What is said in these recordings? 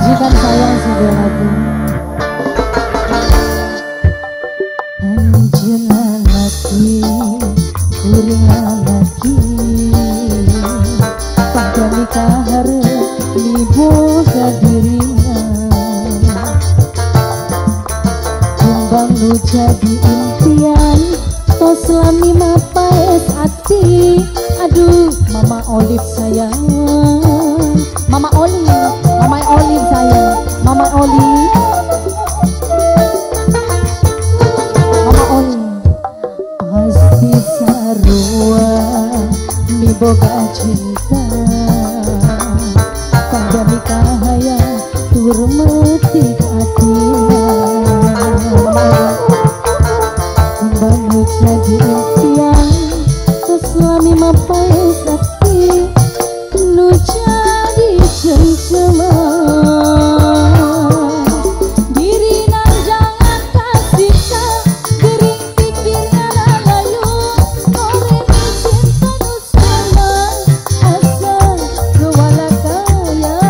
majikan sayang sudah lagu. Anjena lagi, kurina lagi, pada nikah harap diboga dirinya. Kumbang lu jadi impian, kau selami mapaes hati. Aduh, Mama Olive sayang, Mama Olive, Mama Olive sayang, Mama Olive, Mama Olive. Pasti sarua mi boga cinta, pada nikah hayang tur metik hatinya. Kumbang lu jadi impian, selami mapai sakti, nu jadi cengcema. Diri nan jangan kasih tak, gering pikirnya layu. Orang cinta nu sama, asal kewala kaya.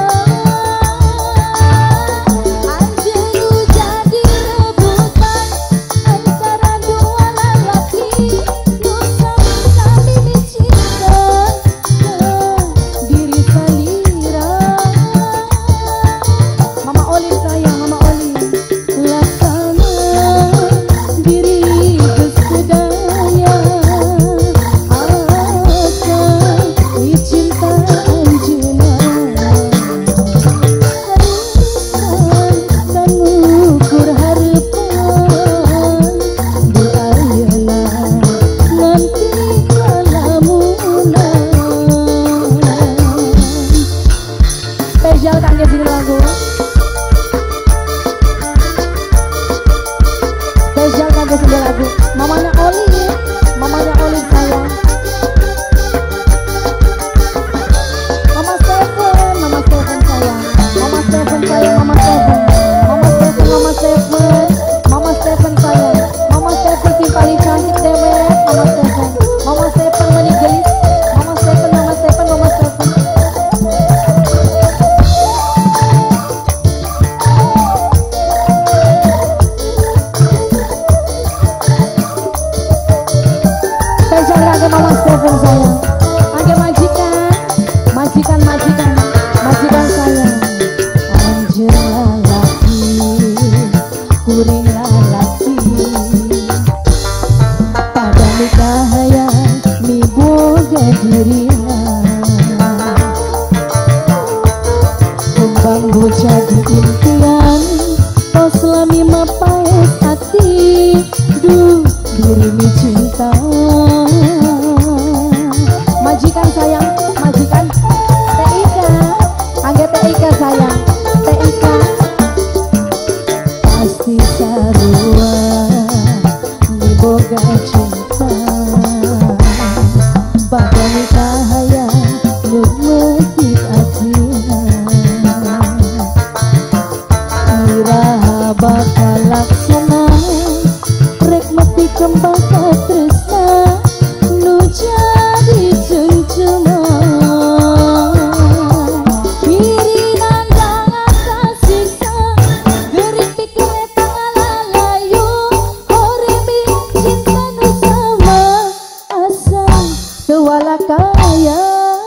Anjir lu jadi rebutan antara dua lelaki. Spesial kangge sing lagu, spesial kangge sing lagu. Mamanya Olive, mamanya Olive sayang. Mama Stephen, Mama Stephen sayang. Mama Stephen sayang, Mama Stephen, Mama Stephen, Mama Stephen, Mama Stephen sayang. Mama Stephen si paling cantik dewek. Mama Stephen, Mama Stephen menyegelis. Mama Stephen, Mama Stephen, Mama Stephen. Mama Stephen sayang, angge majikan, majikan, majikan, majikan sayang. Anjela laki, kuring laki, pada nikah hayang mi boga dirinya. Kumbang bu jadi impian, kau selami mapaes hati. Duh, diri mi cinta. Majikan sayang, majikan TIK, angge TIK sayang, TIK. Pasti sarua mi boga cinta, pada nikah hayang lu metik atina. Iraha bakal laksana, rek metik kembang katresna, nu jadi cengcema. Diri nan jangan kasih gering pikirnya tangan layu. Orang cinta nu sama, asal kewala kaya.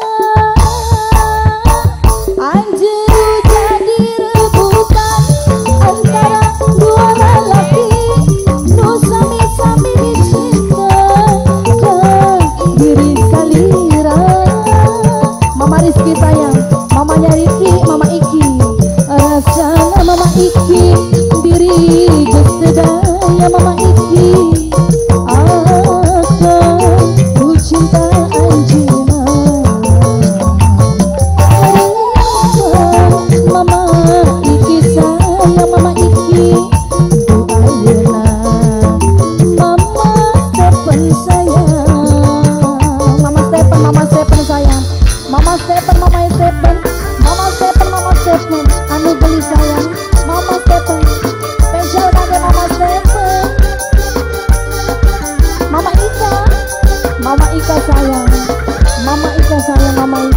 Anjir jadi rebutan antara dua lelaki, nu sami-sami dicinta. Diri salira, Mama Rizky sayang, mamanya Ricky, Mama Iki. Rasana Mama Iki, diri geus sedaya Mama Iki. Aku cinta anjeunna, Mama Iki sayang, Mama Iki. Ayeuna Mama Stephen sayang, Mama Stephen, Mama Stephen sayang, Mama Stephen, Mama Stephen, Mama Stephen, Mama Stephen, anu beli sayang, Mama Stephen. Spesial kangge Mama Stephen, Mama Ika, Mama Ika sayang, Mama Ika sayang, Mama